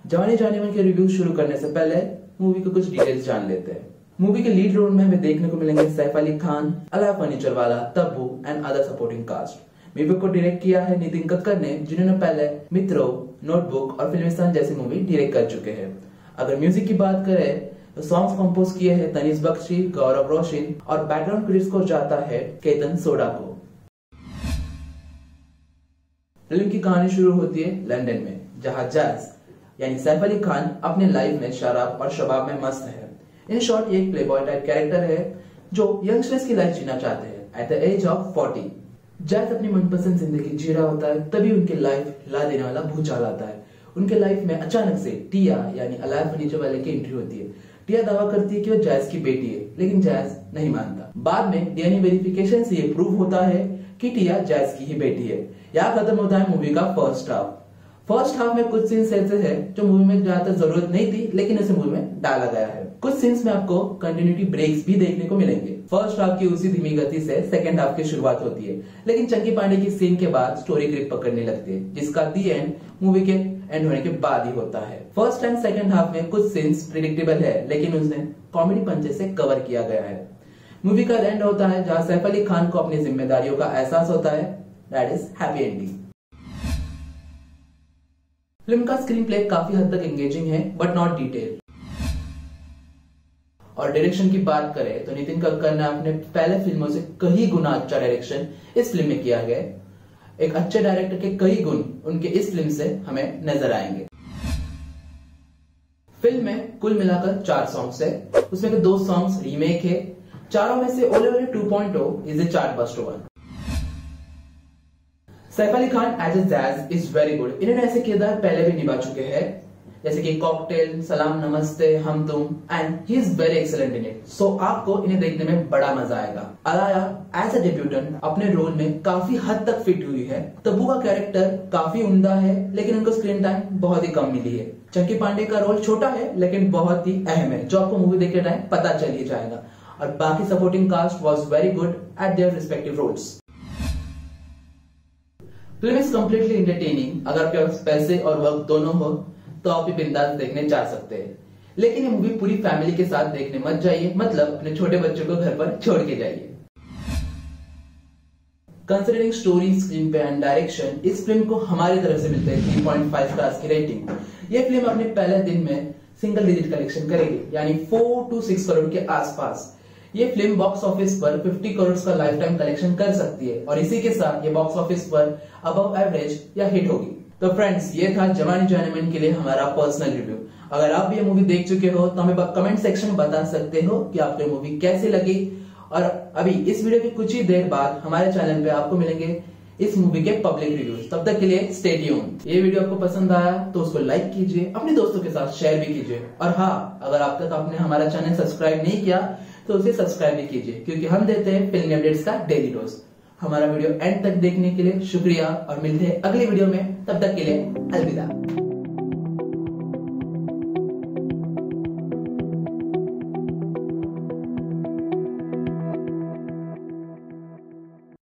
जवानी जानेमन के रिव्यू शुरू करने से पहले मूवी के कुछ डिटेल्स जान लेते हैं। मूवी के लीड रोल में हमें देखने को मिलेंगे Saif Ali Khan, Alaya Furniturewala, Tabu and other supporting cast. Movie को डायरेक्ट किया है नितिन कक्कर ने, जिन्होंने पहले मित्रों, नोटबुक और फिल्मिस्तान जैसी मूवी डायरेक्ट कर चुके हैं। अगर म्यूजिक की बात करें तो सॉन्ग्स कंपोज किए हैं तनीष बख्शी, गौरव रोशन और बैकग्राउंड क्रेडिट्स को जाता है केतन सोडा को। फिल्म की कहानी शुरू होती है लंदन में, जहां जैज यानी सैफ अली खान अपने लाइफ में शराब और शबाब में मस्त है। इन शॉर्ट ये एक प्लेबॉय टाइप कैरेक्टर है जो यंगस्टर्स की लाइफ जीना चाहते हैं at the age of 40। Jazz अपनी मनपसंद जिंदगी जी रहा होता है, तभी उनकी लाइफ हिला देने वाला भूचाल आता है। उनके लाइफ में अचानक से टिया यानी अलाय फर्नीचर वाले की एंट्री होती है। टिया दावा करती है कि वो जैज की बेटी है, लेकिन जैज नहीं मानता। बाद में डीएनए वेरिफिकेशन से ये प्रूव होता है कि टिया जैज की ही बेटी है। यहाँ खत्म होता है मूवी का फर्स्ट हाफ। फर्स्ट हाफ में कुछ सीन्स ऐसे हैं जो मूवी में ज्यादातर जरूरत नहीं थी, लेकिन इसे मूवी में डाला गया है। कुछ सीन्स में आपको कंटिन्यूटी ब्रेक्स भी देखने को मिलेंगे। फर्स्ट हाफ की उसी धीमी गति से सेकंड हाफ की शुरुआत होती है, लेकिन चंकी पांडे की सीन के बाद स्टोरी ग्रिप पकड़ने लगती है, जिसका दी एंड मूवी के एंड होने के बाद ही होता है। फर्स्ट एंड सेकंड हाफ में कुछ सीन्स प्रिडिक्टेबल है, लेकिन उन्हें कॉमेडी पंचे से कवर किया गया है। मूवी का एंड होता है जहां सैफ अली खान को अपनी जिम्मेदारियों का एहसास होता है, that is happy ending. Film का स्क्रीन प्ले काफी हद तक एंगेजिंग है बट नॉट डिटेल। और डायरेक्शन की बात करें तो नितिन कक्कर ने अपने पहले फिल्मों से कई गुना अच्छा डायरेक्शन इस फिल्म में किया गया। एक अच्छे डायरेक्टर के कई गुण उनके इस फिल्म से हमें नजर आएंगे। फिल्म में कुल मिलाकर 4 सॉन्ग्स है, उसमें के 2 सॉन्ग्स रीमेक है। चारों में से Ole Ole 2.0 is a chartbuster one. Saif Ali Khan as a Jazz is very good. इन्होंने ऐसे किरदार पहले भी निभा चुके हैं, जैसे कि कॉकटेल, सलाम Namaste, Hum Tum, and he is very excellent in it. So आपको इन्हें देखने में बड़ा मजा आएगा। अलाया एज ए डेब्यूटेंट अपने रोल में काफी हद तक फिट हुई है। तब्बू का कैरेक्टर काफी उम्दा है, लेकिन उनको स्क्रीन टाइम बहुत ही कम मिली है। चंकी पांडे का रोल छोटा है लेकिन बहुत ही अहम है, जो आपको मूवी देखते टाइम पता चल ही जाएगा। और बाकी supporting cast was very good at their respective roles. Film is completely entertaining. अगर आपके पास पैसे और वक्त दोनों हो तो आप भी बिंदास देखने जा सकते हैं, लेकिन ये मूवी पूरी फैमिली के साथ देखने मत जाइए, मतलब अपने छोटे बच्चों को घर पर छोड़ के जाइए। Considering story, screenplay and direction, इस फिल्म को हमारी तरफ से मिलते हैं 3.5 स्टार्स की रेटिंग। ये फिल्म अपने पहले दिन में सिंगल डिजिट कलेक्शन करेगी, यानी 4 to 6 करोड़ के आसपास। ये फिल्म बॉक्स ऑफिस पर 50 करोड़ का लाइफ टाइम कलेक्शन कर सकती है, और इसी के साथ ये बॉक्स ऑफिस पर अबव एवरेज या हिट होगी। तो फ्रेंड्स, ये था जवानी जानेमन के लिए हमारा पर्सनल रिव्यू। अगर आप भी ये मूवी देख चुके हो तो हमें कमेंट सेक्शन में बता सकते हो कि आपको ये मूवी कैसी लगी। और अभी इस वीडियो के कुछ ही देर बाद हमारे चैनल पे आपको मिलेंगे इस मूवी के पब्लिक रिव्यूज। तब तक के लिए स्टे ट्यून्ड। ये वीडियो आपको पसंद आया तो उसको लाइक कीजिए, अपने दोस्तों के साथ शेयर भी कीजिए। और हाँ, अगर अब तक आपने हमारा चैनल सब्सक्राइब नहीं किया तो उसे सब्सक्राइब भी कीजिए, क्योंकि हम देते हैं फिल्म अपडेट्स का डेली डोज। हमारा वीडियो एंड तक देखने के लिए शुक्रिया और मिलते हैं अगली वीडियो में। तब तक के लिए अलविदा।